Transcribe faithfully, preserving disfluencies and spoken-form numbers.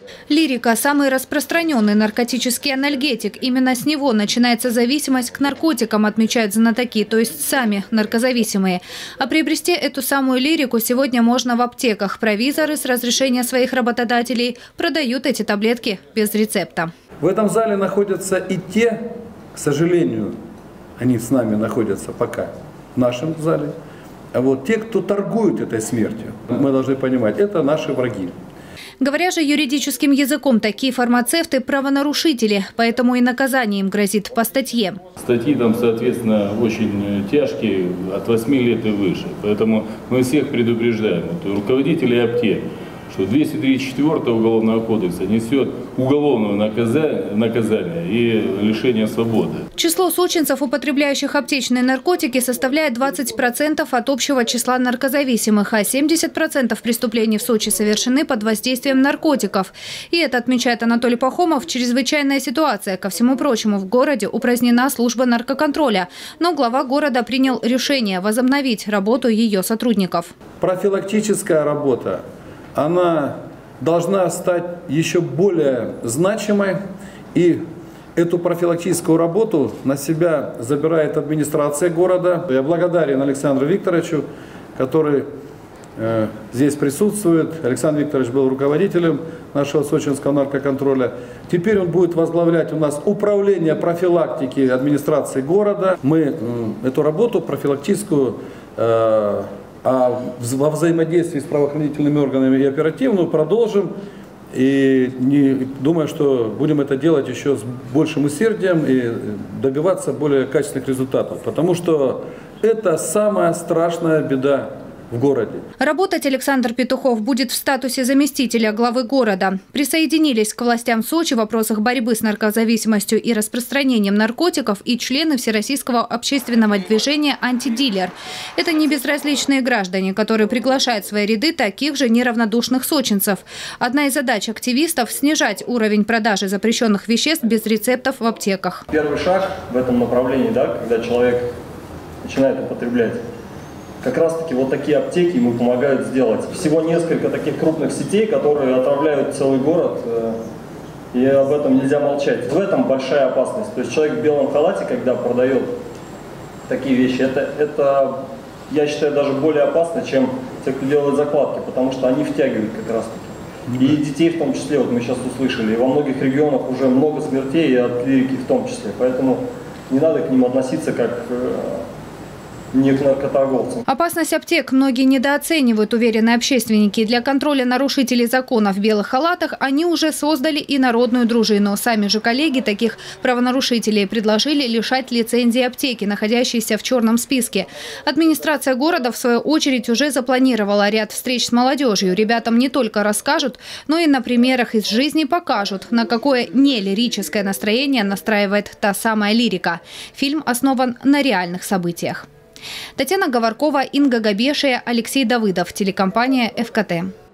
Лирика – самый распространенный наркотический анальгетик. Именно с него начинается зависимость к наркотикам, отмечают знатоки, то есть сами наркозависимые. А приобрести эту самую лирику сегодня можно в аптеках. Провизоры с разрешения своих работодателей продают эти таблетки без рецепта. В этом зале находятся и те, к сожалению, они с нами находятся пока в нашем зале, а вот те, кто торгует этой смертью, мы должны понимать, это наши враги. Говоря же юридическим языком, такие фармацевты – правонарушители, поэтому и наказание им грозит по статье. Статьи там, соответственно, очень тяжкие, от восьми лет и выше. Поэтому мы всех предупреждаем, вот, руководителей аптек, что двести тридцать четвёртый Уголовного кодекса несет уголовное наказание, наказание и лишение свободы. Число сочинцев, употребляющих аптечные наркотики, составляет двадцать процентов от общего числа наркозависимых, а семьдесят процентов преступлений в Сочи совершены под воздействием наркотиков. И это, отмечает Анатолий Пахомов, чрезвычайная ситуация. Ко всему прочему, в городе упразднена служба наркоконтроля. Но глава города принял решение возобновить работу ее сотрудников. Профилактическая работа, она должна стать еще более значимой, и эту профилактическую работу на себя забирает администрация города. Я благодарен Александру Викторовичу, который э, здесь присутствует. Александр Викторович был руководителем нашего сочинского наркоконтроля. Теперь он будет возглавлять у нас управление профилактики администрации города. Мы э, эту работу профилактическую э, А во взаимодействии с правоохранительными органами и оперативную продолжим. И не, думаю, что будем это делать еще с большим усердием и добиваться более качественных результатов. Потому что это самая страшная беда в городе. Работать Александр Петухов будет в статусе заместителя главы города. Присоединились к властям Сочи в вопросах борьбы с наркозависимостью и распространением наркотиков и члены Всероссийского общественного движения «Антидилер». Это не безразличные граждане, которые приглашают в свои ряды таких же неравнодушных сочинцев. Одна из задач активистов – снижать уровень продажи запрещенных веществ без рецептов в аптеках. Первый шаг в этом направлении, да, когда человек начинает употреблять, как раз таки вот такие аптеки ему помогают сделать. Всего несколько таких крупных сетей, которые отравляют целый город, и об этом нельзя молчать. В этом большая опасность. То есть человек в белом халате, когда продает такие вещи, это, это я считаю, даже более опасно, чем те, кто делает закладки, потому что они втягивают как раз таки. И детей в том числе, вот мы сейчас услышали, и во многих регионах уже много смертей, и от лирики в том числе. Поэтому не надо к ним относиться как не к наркоторговцам. Опасность аптек многие недооценивают, уверены общественники. Для контроля нарушителей закона в белых халатах они уже создали и народную дружину. Сами же коллеги таких правонарушителей предложили лишать лицензии аптеки, находящейся в черном списке. Администрация города, в свою очередь, уже запланировала ряд встреч с молодежью. Ребятам не только расскажут, но и на примерах из жизни покажут, на какое нелирическое настроение настраивает та самая лирика. Фильм основан на реальных событиях. Татьяна Говоркова, Инга Габешия, Алексей Давыдов, телекомпания эф ка тэ.